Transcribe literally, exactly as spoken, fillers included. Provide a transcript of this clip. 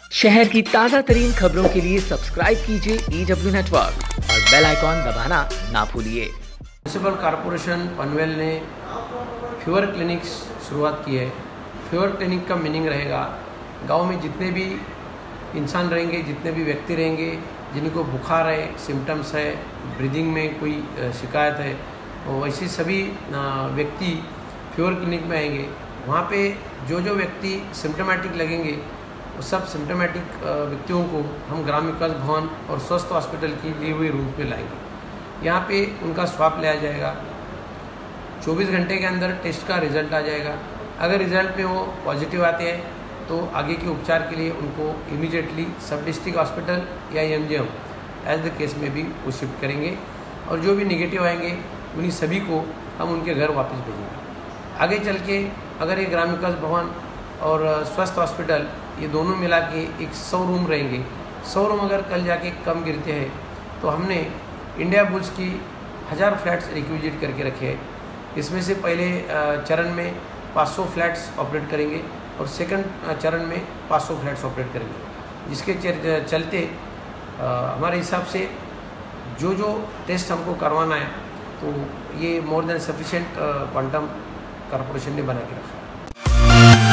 शहर की ताज़ा तरीन खबरों के लिए सब्सक्राइब कीजिए ई डब्ल्यू नेटवर्क और बेल आइकॉन दबाना ना भूलिए। म्यूनिसिपल कॉरपोरेशन पनवेल ने फीवर क्लिनिक शुरुआत की है। फीवर क्लिनिक का मीनिंग रहेगा गांव में जितने भी इंसान रहेंगे, जितने भी व्यक्ति रहेंगे जिनको बुखार है, सिम्टम्स है, ब्रीदिंग में कोई शिकायत है, वैसे सभी व्यक्ति फीवर क्लिनिक में आएंगे। वहाँ पे जो जो व्यक्ति सिम्टोमेटिक लगेंगे वो सब सिम्टोमेटिक व्यक्तियों को हम ग्राम विकास भवन और स्वस्थ हॉस्पिटल की दी हुई रूम पे लाएंगे। यहाँ पे उनका स्वाब लिया जाएगा। चौबीस घंटे के अंदर टेस्ट का रिजल्ट आ जाएगा। अगर रिजल्ट में वो पॉजिटिव आते हैं तो आगे के उपचार के लिए उनको इमीडिएटली सब डिस्ट्रिक्ट हॉस्पिटल या M G M as the case में भी वो शिफ्ट करेंगे और जो भी निगेटिव आएंगे उन्हीं सभी को हम उनके घर वापस भेजेंगे। आगे चल के अगर ये ग्राम विकास भवन और स्वस्थ हॉस्पिटल ये दोनों मिला के एक सौ रूम रहेंगे। सौ रूम अगर कल जाके कम गिरते हैं तो हमने इंडिया बुल्स की हज़ार फ्लैट्स रिक्विजिट करके रखे हैं। इसमें से पहले चरण में पाँच सौ फ्लैट्स ऑपरेट करेंगे और सेकंड चरण में पाँच सौ फ्लैट्स ऑपरेट करेंगे, जिसके चलते हमारे हिसाब से जो जो टेस्ट हमको करवाना है तो ये more than sufficient quantum corporation ने बना के रखा है।